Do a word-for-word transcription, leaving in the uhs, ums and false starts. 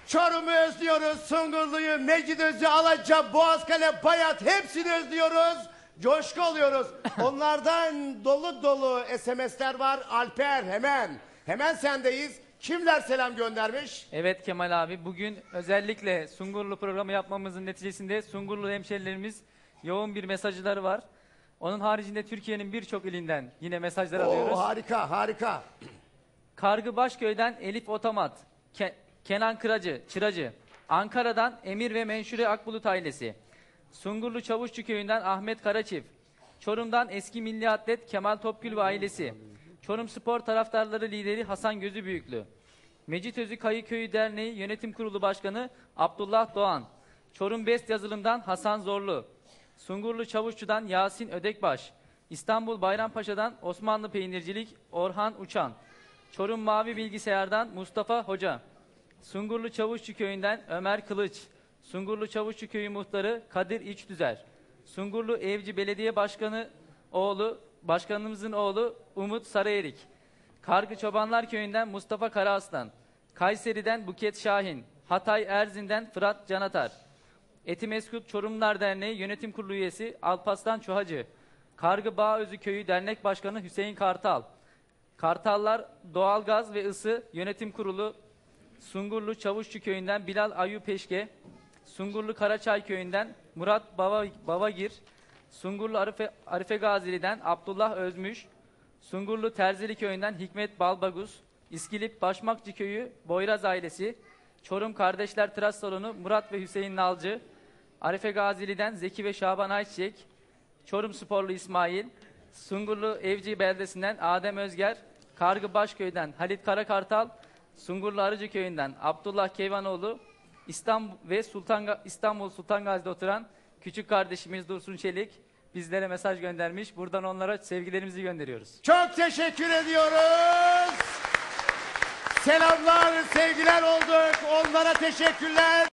Çorum'u özlüyoruz, Sungurlu'yu, Mecidözü, Alaca, Boğazkale, Bayat hepsini özlüyoruz. Coşku oluyoruz. Onlardan dolu dolu S M S'ler var. Alper hemen, hemen sendeyiz. Kimler selam göndermiş? Evet Kemal abi, bugün özellikle Sungurlu programı yapmamızın neticesinde Sungurlu hemşerilerimiz yoğun bir mesajları var. Onun haricinde Türkiye'nin birçok ilinden yine mesajlar alıyoruz. Oo, harika, harika. Kargı Başköy'den Elif Otomat, Ke Kenan Kıracı, Çıracı, Ankara'dan Emir ve Menşure Akbulut ailesi, Sungurlu Çavuşçu Köyü'nden Ahmet Karaçiv, Çorum'dan eski milli atlet Kemal Topgül ve ailesi, Çorum Spor Taraftarları lideri Hasan Gözübüyüklü, Mecitözü Kayı Köyü Derneği Yönetim Kurulu Başkanı Abdullah Doğan, Çorum Best Yazılım'dan Hasan Zorlu, Sungurlu Çavuşçu'dan Yasin Ödekbaş, İstanbul Bayrampaşa'dan Osmanlı Peynircilik Orhan Uçan, Çorum Mavi Bilgisayar'dan Mustafa Hoca, Sungurlu Çavuşçu Köyü'nden Ömer Kılıç, Sungurlu Çavuşçu Köyü Muhtarı Kadir İçdüzer, Sungurlu Evci Belediye Başkanı oğlu, Başkanımızın oğlu Umut Sarıerik, Kargı Çobanlar Köyü'nden Mustafa Karaaslan, Kayseri'den Buket Şahin, Hatay Erzin'den Fırat Canatar, Etimeskut Çorumlar Derneği Yönetim Kurulu üyesi Alparslan Çuhacı, Kargı Bağözü Köyü Dernek Başkanı Hüseyin Kartal, Kartallar Doğalgaz ve Isı Yönetim Kurulu, Sungurlu Çavuşçu Köyü'nden Bilal Ayub Peşke, Sungurlu Karaçay Köyü'nden Murat Bava, Bavagir, Sungurlu Arife, Arife Gazili'den Abdullah Özmüş, Sungurlu Terzili Köyü'nden Hikmet Balbaguz, İskilip Başmakçı Köyü Boyraz ailesi, Çorum Kardeşler Tıraş Salonu Murat ve Hüseyin Nalcı, Arife Gazili'den Zeki ve Şaban Ayçiçek, Çorum Sporlu İsmail, Sungurlu Evci Beldesi'nden Adem Özger, Kargı Başköy'den Halit Karakartal, Sungurlu Arıcı Köyü'nden Abdullah Keyvanoğlu, İstanbul ve Sultan İstanbul Sultan Gazi'de oturan küçük kardeşimiz Dursun Çelik bizlere mesaj göndermiş. Buradan onlara sevgilerimizi gönderiyoruz. Çok teşekkür ediyoruz. Selamlar, sevgiler olduk. Onlara teşekkürler.